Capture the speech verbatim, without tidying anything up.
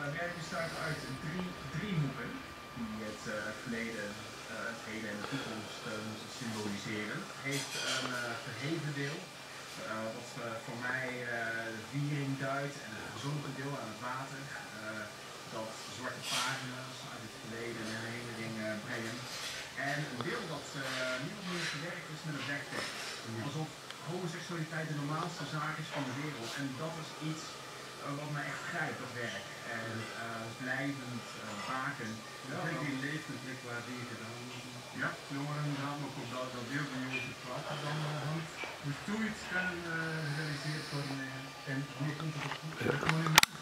werk bestaat uit drie, drie hoeken die het uh, verleden, uh, het heden en de toekomst uh, moeten symboliseren. Het heeft een uh, verheven deel, uh, wat uh, voor mij uh, de viering duidt en een gezonken deel aan het water, uh, dat zwarte pagina's uit het verleden en herinnering uh, brengen. En een deel dat uh, min of meer gewerkt is met een werktekst. Alsof homoseksualiteit de normaalste zaak is van de wereld. En dat is iets uh, wat mij echt grijpt, dat werk. En uh, blijvend uh, baken. Ja, ik denk die levensblik waar die gedaan wordt. Ja. Jongeren gaan ook op dat, dat deel van Jozef Prater dan uh, hangt. Hoe zoiets kan uh, gerealiseerd worden en wanneer komt het op?